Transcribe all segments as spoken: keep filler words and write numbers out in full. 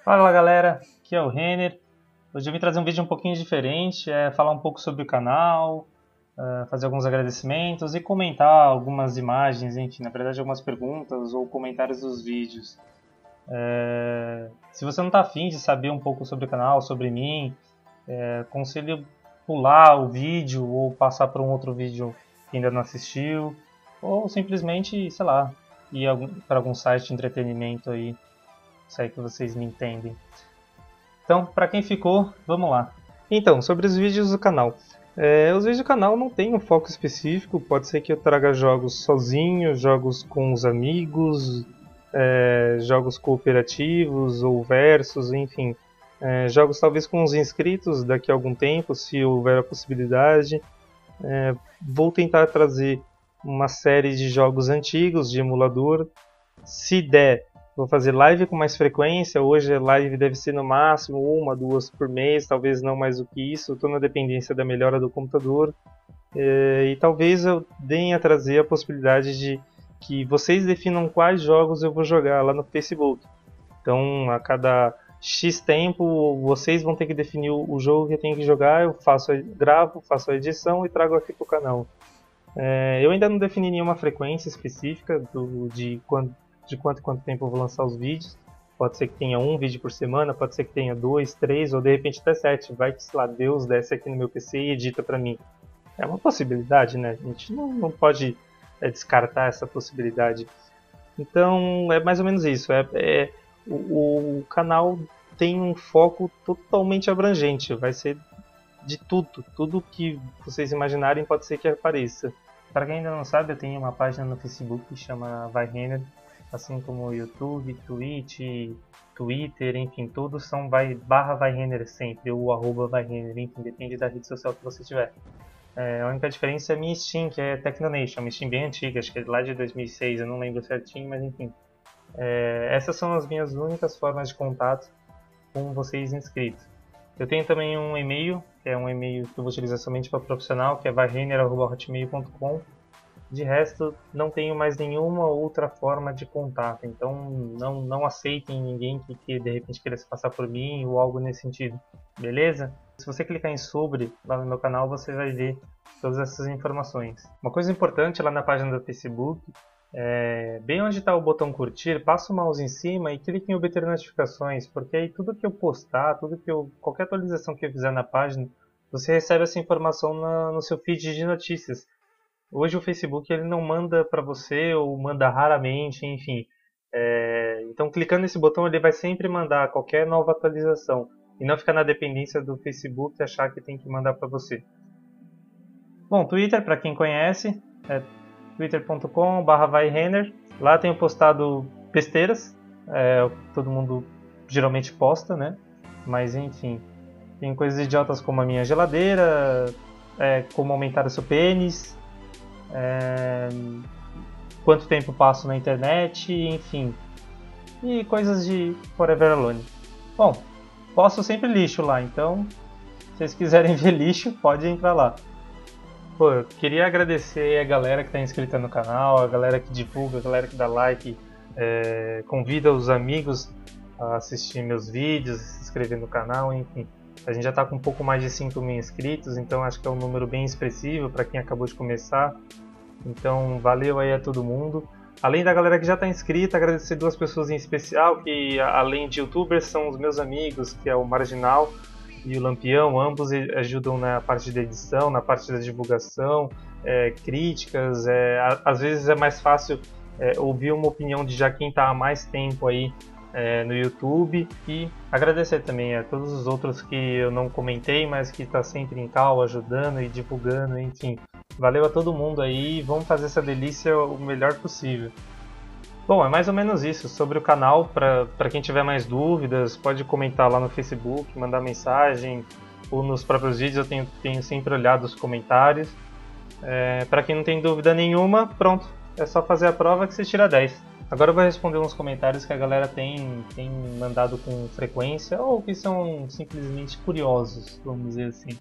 Fala galera, aqui é o Renner. Hoje eu vim trazer um vídeo um pouquinho diferente, é falar um pouco sobre o canal, é, fazer alguns agradecimentos e comentar algumas imagens, enfim, na verdade algumas perguntas ou comentários dos vídeos. É, se você não está afim de saber um pouco sobre o canal, sobre mim, é, aconselho pular o vídeo ou passar para um outro vídeo que ainda não assistiu, ou simplesmente, sei lá, ir para algum site de entretenimento aí. Se é que vocês me entendem. Então, para quem ficou, vamos lá. Então, sobre os vídeos do canal. É, os vídeos do canal não tem um foco específico, pode ser que eu traga jogos sozinho, jogos com os amigos, é, jogos cooperativos ou versus, enfim. É, jogos talvez com os inscritos daqui a algum tempo, se houver a possibilidade. É, vou tentar trazer uma série de jogos antigos de emulador. Se der, vou fazer live com mais frequência. Hoje a live deve ser no máximo uma, duas por mês, talvez não mais do que isso. Estou na dependência da melhora do computador. É, e talvez eu venha trazer a possibilidade de que vocês definam quais jogos eu vou jogar lá no Facebook. Então, a cada X tempo, vocês vão ter que definir o jogo que eu tenho que jogar. Eu faço, gravo, faço a edição e trago aqui para o canal. É, eu ainda não defini nenhuma frequência específica do, de quando de quanto quanto tempo eu vou lançar os vídeos. Pode ser que tenha um vídeo por semana, pode ser que tenha dois, três ou de repente até sete. Vai que, sei lá, Deus desce aqui no meu P C e edita pra mim. É uma possibilidade, né? A gente não, não pode é, descartar essa possibilidade. Então é mais ou menos isso. É, é, o, o canal tem um foco totalmente abrangente. Vai ser de tudo. Tudo que vocês imaginarem pode ser que apareça. Para quem ainda não sabe, eu tenho uma página no Facebook que chama Vai Renner. Assim como o YouTube, Twitch, Twitter, enfim, todos são vai, barra vai Renner sempre, ou arroba vai Renner, enfim, depende da rede social que você tiver. É, a única diferença é a minha Steam, que é Technonation, uma Steam bem antiga, acho que é lá de dois mil e seis, eu não lembro certinho, mas enfim. É, essas são as minhas únicas formas de contato com vocês inscritos. Eu tenho também um e-mail, que é um e-mail que eu vou utilizar somente para profissional, que é vai renner arroba hotmail ponto com. De resto, não tenho mais nenhuma outra forma de contato, então não, não aceitem ninguém que, que de repente queira se passar por mim ou algo nesse sentido, beleza? Se você clicar em sobre lá no meu canal, você vai ver todas essas informações. Uma coisa importante lá na página do Facebook, é, bem onde está o botão curtir, passa o mouse em cima e clique em obter notificações, porque aí tudo que eu postar, tudo que eu, qualquer atualização que eu fizer na página, você recebe essa informação na, no seu feed de notícias. Hoje o Facebook ele não manda para você ou manda raramente, enfim. É, então clicando nesse botão ele vai sempre mandar qualquer nova atualização e não ficar na dependência do Facebook achar que tem que mandar para você. Bom, Twitter, para quem conhece, é twitter ponto com barra vai renner. Lá tenho postado besteiras, é, todo mundo geralmente posta, né? Mas enfim, tem coisas idiotas como a minha geladeira, é, como aumentar o seu pênis. É, quanto tempo passo na internet, enfim, e coisas de forever alone. Bom, posto sempre lixo lá, então se vocês quiserem ver lixo, pode entrar lá. Pô, eu queria agradecer a galera que está inscrita no canal, a galera que divulga, a galera que dá like, é, convida os amigos a assistir meus vídeos, se inscrever no canal, enfim. A gente já está com um pouco mais de cinco mil inscritos, então acho que é um número bem expressivo para quem acabou de começar. Então valeu aí a todo mundo. Além da galera que já está inscrita, agradecer duas pessoas em especial, que além de youtubers são os meus amigos, que é o Marginal e o Lampião. Ambos ajudam na parte da edição, na parte da divulgação, é, críticas. É, às vezes é mais fácil é, ouvir uma opinião de já quem está há mais tempo aí É, no YouTube, e agradecer também a todos os outros que eu não comentei, mas que está sempre em cal, ajudando e divulgando, enfim. Valeu a todo mundo aí, vamos fazer essa delícia o melhor possível. Bom, é mais ou menos isso. Sobre o canal, para quem tiver mais dúvidas, pode comentar lá no Facebook, mandar mensagem, ou nos próprios vídeos eu tenho, tenho sempre olhado os comentários. É, para quem não tem dúvida nenhuma, pronto, é só fazer a prova que você tira dez. Agora eu vou responder uns comentários que a galera tem, tem mandado com frequência ou que são simplesmente curiosos, vamos dizer assim.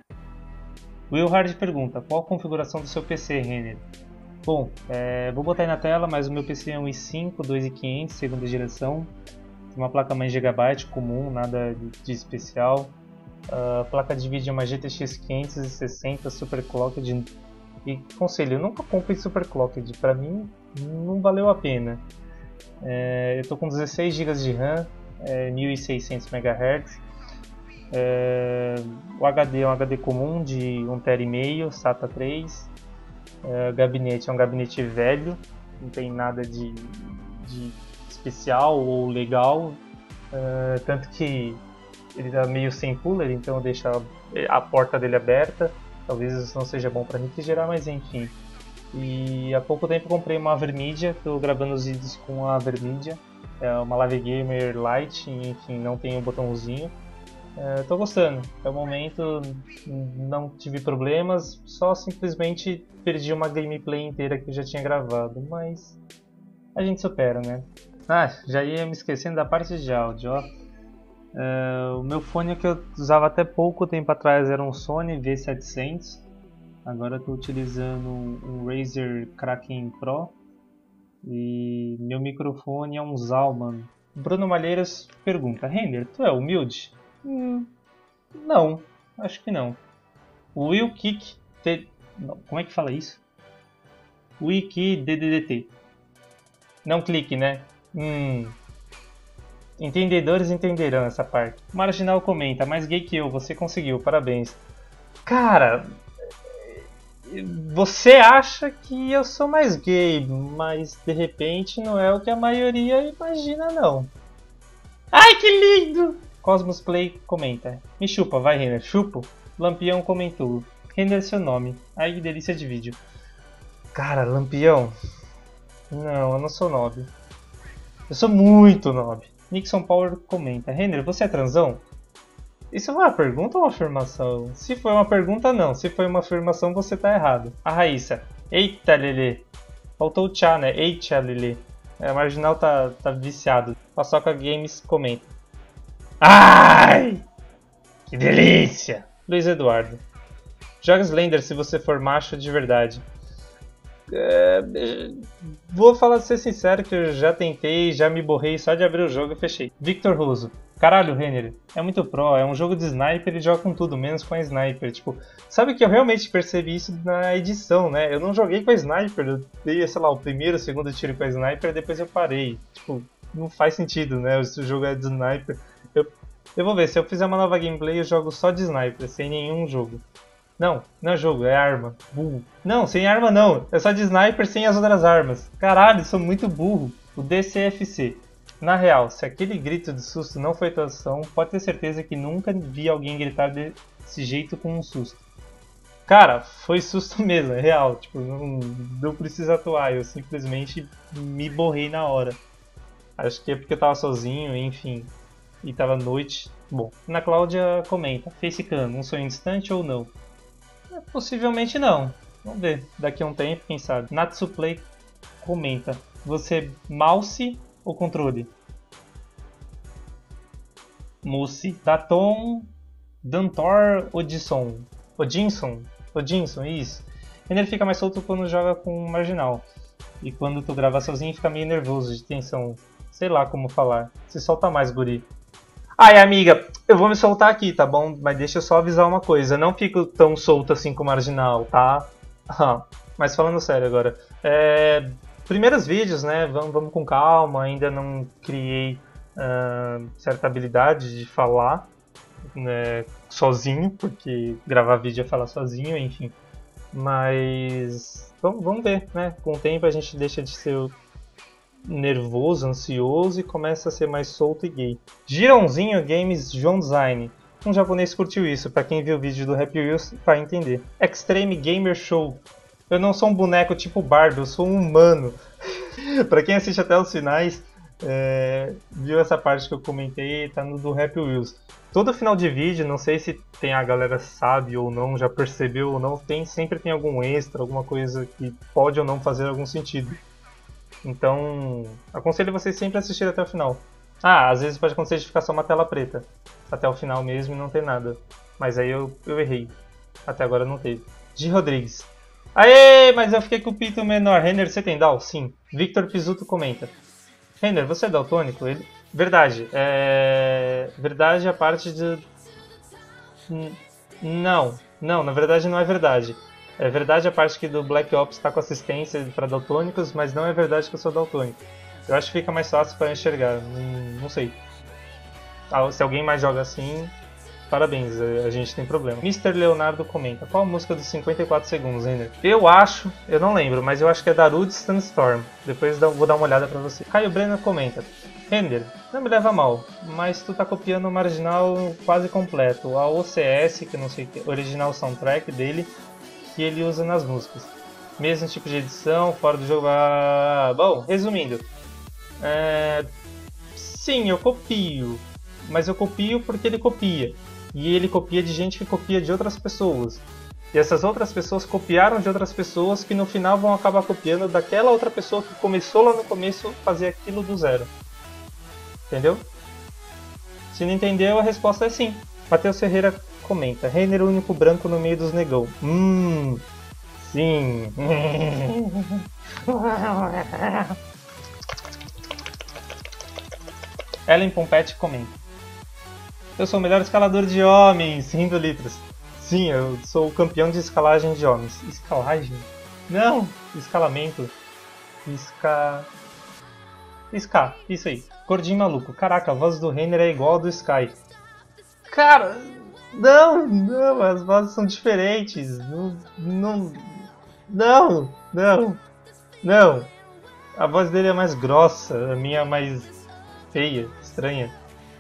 Will Hard pergunta, qual a configuração do seu P C, Renner? Bom, é, vou botar aí na tela, mas o meu P C é um i cinco dois mil e quinhentos, segunda geração. Uma placa-mãe Gigabyte comum, nada de, de especial. Uh, placa de vídeo é uma G T X quinhentos e sessenta Super Clocked. E conselho, eu nunca comprei Super Clocked, pra mim não valeu a pena. É, eu tô com dezesseis gigas de RAM, é, mil e seiscentos megahertz. É, o H D é um H D comum de um terabyte e meio, SATA três. É, gabinete é um gabinete velho, não tem nada de, de especial ou legal, é, tanto que ele está meio sem cooler, então eu deixo a, a porta dele aberta. Talvez isso não seja bom para refrigerar, mas enfim. E há pouco tempo comprei uma Avermedia, estou gravando os vídeos com a Avermedia, é uma Live Gamer Lite, enfim, não tem o botãozinho. Estou gostando, até o momento não tive problemas, só simplesmente perdi uma gameplay inteira que eu já tinha gravado, mas a gente supera, né? Ah, já ia me esquecendo da parte de áudio, ó. Uh, o meu fone que eu usava até pouco tempo atrás era um Sony V setecentos. Agora estou utilizando um Razer Kraken Pro. E meu microfone é um Zalman. Bruno Malheiros pergunta: Render, tu é humilde? Hum, não, acho que não. O Will Kick te... não, como é que fala isso? Wiki D D D T. Não clique, né? Hum. Entendedores entenderão essa parte. Marginal comenta: mais gay que eu, você conseguiu, parabéns. Cara, você acha que eu sou mais gay, mas de repente não é o que a maioria imagina, não. Ai, que lindo! Cosmos Play comenta: me chupa, vai, Renner, chupo. Lampião comentou: Renner, seu nome. Ai, que delícia de vídeo. Cara, Lampião, não, eu não sou nobre. Eu sou muito nobre. Nixon Power comenta: Renner, você é transão? Isso é uma pergunta ou uma afirmação? Se foi uma pergunta, não. Se foi uma afirmação, você tá errado. A Raíssa: eita, Lelê. Faltou o tchá, né? Eita, Lelê. É, a Marginal tá, tá viciado. Paçoca Games comenta: ai! Que delícia! Luiz Eduardo: joga Slender se você for macho de verdade. É, vou falar de ser sincero que eu já tentei, já me borrei só de abrir o jogo e fechei. Victor Roso: caralho, Renner, é muito pro, é um jogo de sniper e joga com tudo, menos com a sniper. Tipo, sabe que eu realmente percebi isso na edição, né? Eu não joguei com a sniper, eu dei, sei lá, o primeiro, o segundo tiro com a sniper, depois eu parei. Tipo, não faz sentido, né? Se o jogo é de sniper. Eu, eu vou ver, se eu fizer uma nova gameplay eu jogo só de sniper, sem nenhum jogo. Não, não é jogo, é arma. Burro. Não, sem arma não. É só de sniper sem as outras armas. Caralho, sou muito burro. O D C F C. Na real, se aquele grito de susto não foi atuação, pode ter certeza que nunca vi alguém gritar desse jeito com um susto. Cara, foi susto mesmo, é real. Tipo, não, não precisa atuar. Eu simplesmente me borrei na hora. Acho que é porque eu tava sozinho, enfim. E tava noite. Bom, na Cláudia comenta: Facecam, um sonho distante ou não? Possivelmente não. Vamos ver. Daqui a um tempo, quem sabe. Natsuplay comenta: você mouse ou controle? Mouse. Daton Dantor Odisson. Odinson. Odinson, isso. Ele fica mais solto quando joga com marginal. E quando tu grava sozinho fica meio nervoso de tensão. Sei lá como falar. Se solta mais, guri. Ai, amiga, eu vou me soltar aqui, tá bom? Mas deixa eu só avisar uma coisa. Não fico tão solto assim com o marginal, tá? Ah, mas falando sério agora. É, primeiros vídeos, né? Vamos, vamos com calma. Ainda não criei uh, certa habilidade de falar, né, sozinho, porque gravar vídeo é falar sozinho, enfim. Mas vamos, vamos ver, né? Com o tempo a gente deixa de ser nervoso, ansioso e começa a ser mais solto e gay. Girãozinho Games João Design. Um japonês curtiu isso, pra quem viu o vídeo do Happy Wheels vai entender. Extreme Gamer Show. Eu não sou um boneco tipo Barbie, eu sou um humano. Pra quem assiste até os finais, é, viu essa parte que eu comentei, tá no do Happy Wheels. Todo final de vídeo, não sei se tem a galera sabe ou não, já percebeu ou não, tem, sempre tem algum extra, alguma coisa que pode ou não fazer algum sentido. Então, aconselho vocês sempre a assistir até o final. Ah, às vezes pode acontecer de ficar só uma tela preta até o final mesmo e não ter nada. Mas aí eu, eu errei. Até agora não teve. G. Rodrigues. Aê, mas eu fiquei com o pinto menor. Renner, você tem D A O? Sim. Victor Pisuto comenta: Renner, você é daltônico? Ele... Verdade. É... Verdade a parte de... N- Não, não, na verdade não é verdade. É verdade a parte que do Black Ops está com assistência para daltônicos, mas não é verdade que eu sou daltônico. Eu acho que fica mais fácil para enxergar. Não, não sei. Ah, se alguém mais joga assim, parabéns, a a gente tem problema. mister Leonardo comenta: qual a música dos cinquenta e quatro segundos, Render? Eu acho, eu não lembro, mas eu acho que é Darude Sandstorm. Depois dá- vou dar uma olhada pra você. Caio Breno comenta: Render, não me leva a mal, mas tu tá copiando o marginal quase completo. A O C S, que eu não sei que, original soundtrack dele, que ele usa nas músicas. Mesmo tipo de edição, fora do jogo. Ah, bom, resumindo, é, sim, eu copio, mas eu copio porque ele copia. E ele copia de gente que copia de outras pessoas. E essas outras pessoas copiaram de outras pessoas que no final vão acabar copiando daquela outra pessoa que começou lá no começo a fazer aquilo do zero. Entendeu? Se não entendeu, a resposta é sim. Matheus Ferreira comenta: Reiner único branco no meio dos negão. Hum, sim. Ellen Pompete comenta: eu sou o melhor escalador de homens, rindo litros. Sim, eu sou o campeão de escalagem de homens. Escalagem? Não! Escalamento. Esca. Ska, isso aí. Gordinho maluco. Caraca, a voz do Renner é igual a do Sky. Cara, não, não, as vozes são diferentes. Não, não, não, não, não. A voz dele é mais grossa, a minha é mais feia, estranha.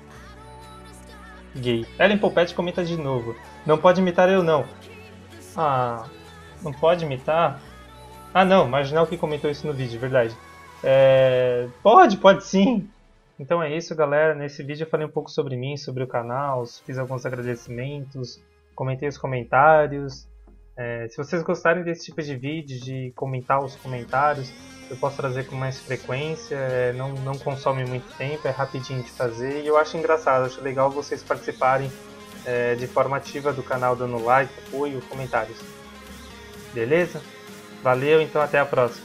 Gay. Ellen Popete comenta de novo: não pode imitar eu não. Ah, não pode imitar? Ah, não, Marginal que comentou isso no vídeo, verdade. É... Pode, pode sim. Então é isso, galera. Nesse vídeo eu falei um pouco sobre mim, sobre o canal, fiz alguns agradecimentos, comentei os comentários. É, se vocês gostarem desse tipo de vídeo, de comentar os comentários, eu posso trazer com mais frequência, é, não, não consome muito tempo, é rapidinho de fazer e eu acho engraçado, acho legal vocês participarem é, de forma ativa do canal, dando like, apoio, comentários. Beleza? Valeu, então até a próxima.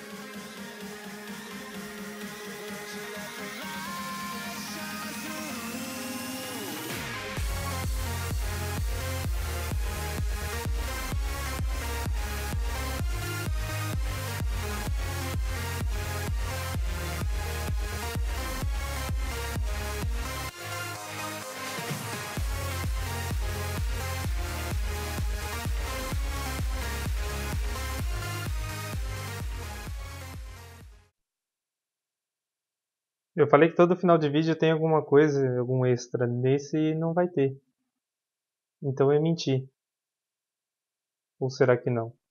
Eu falei que todo final de vídeo tem alguma coisa, algum extra. Nesse não vai ter. Então eu menti. Ou será que não?